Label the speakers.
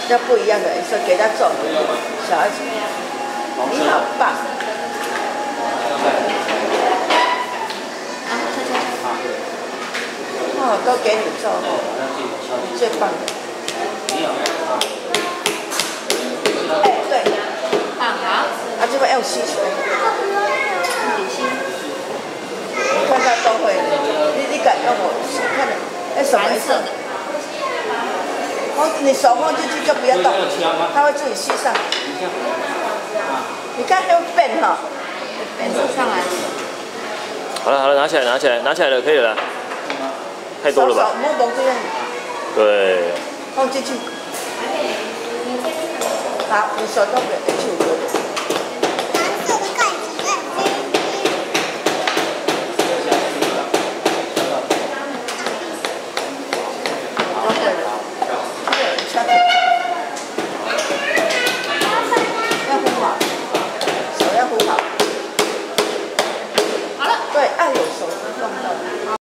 Speaker 1: 要不一样的颜色给他做。小孩子，你好棒！哦，都给你做，你最棒的。哎，对，
Speaker 2: 棒好。
Speaker 1: 啊，这边要吸水。
Speaker 2: 点心。
Speaker 1: 看到都会，你敢用我看的？哎，什么颜色？你手放进去就不要动，它会自己吸上。你看它会变哈，变出上来。
Speaker 3: 好了好了，拿起来了，可以了。太多了吧？
Speaker 1: 摸摸这样。
Speaker 3: 对。
Speaker 1: 放进去。好，你手都不要去摸。要扶好，手要扶好。好了。对，按有手。